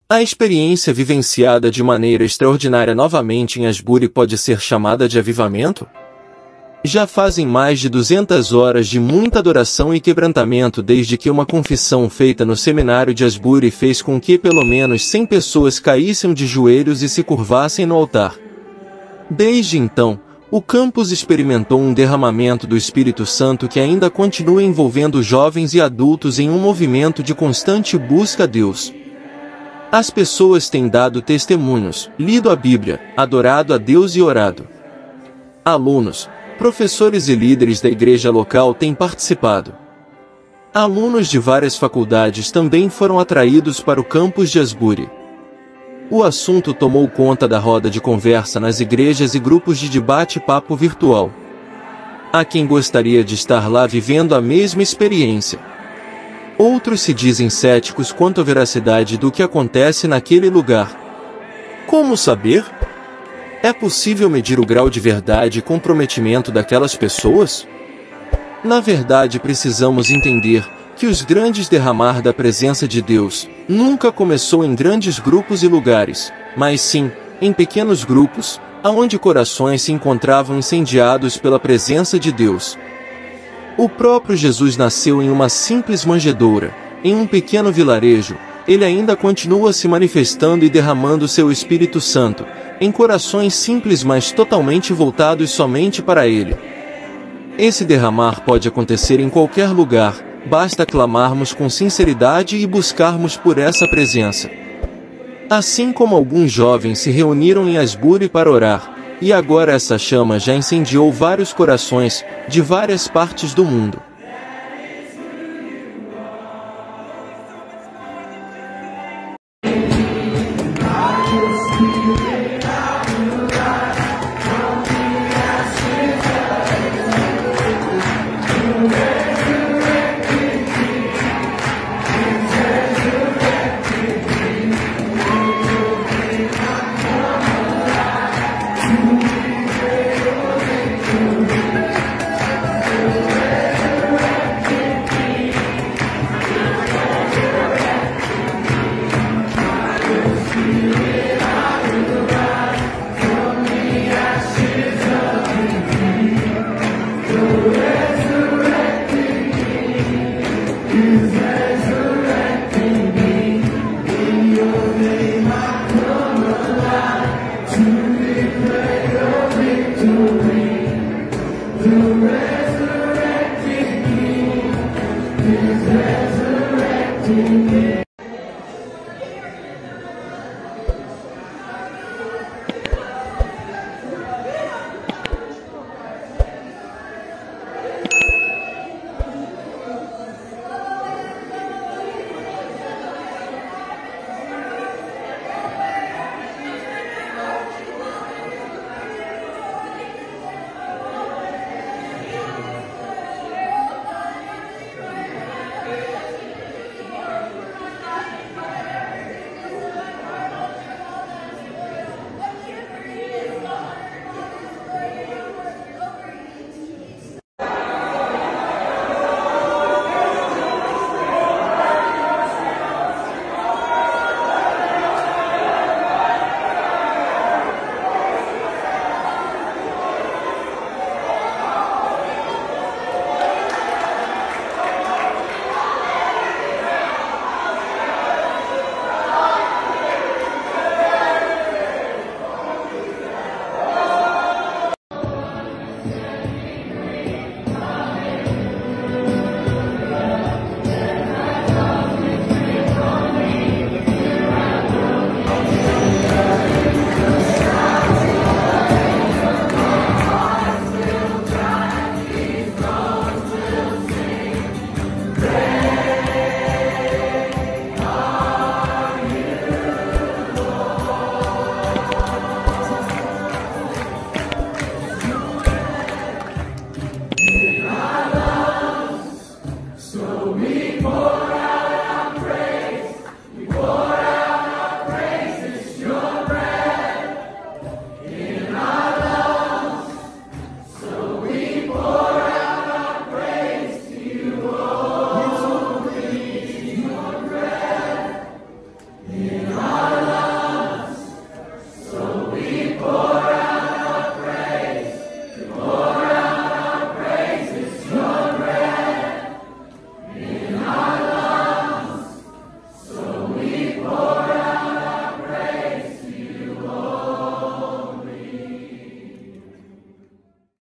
A experiência vivenciada de maneira extraordinária novamente em Asbury pode ser chamada de avivamento? Já fazem mais de 200 horas de muita adoração e quebrantamento desde que uma confissão feita no seminário de Asbury fez com que pelo menos 100 pessoas caíssem de joelhos e se curvassem no altar. Desde então, o campus experimentou um derramamento do Espírito Santo que ainda continua envolvendo jovens e adultos em um movimento de constante busca a Deus. As pessoas têm dado testemunhos, lido a Bíblia, adorado a Deus e orado. Alunos, professores e líderes da igreja local têm participado. Alunos de várias faculdades também foram atraídos para o campus de Asbury. O assunto tomou conta da roda de conversa nas igrejas e grupos de debate-papo virtual. Há quem gostaria de estar lá vivendo a mesma experiência. Outros se dizem céticos quanto à veracidade do que acontece naquele lugar. Como saber? É possível medir o grau de verdade e comprometimento daquelas pessoas? Na verdade, precisamos entender que os grandes derramar da presença de Deus nunca começou em grandes grupos e lugares, mas sim, em pequenos grupos, aonde corações se encontravam incendiados pela presença de Deus. O próprio Jesus nasceu em uma simples manjedoura, em um pequeno vilarejo. Ele ainda continua se manifestando e derramando seu Espírito Santo, em corações simples mas totalmente voltados somente para Ele. Esse derramar pode acontecer em qualquer lugar, basta clamarmos com sinceridade e buscarmos por essa presença. Assim como alguns jovens se reuniram em Asbury para orar, e agora essa chama já incendiou vários corações, de várias partes do mundo.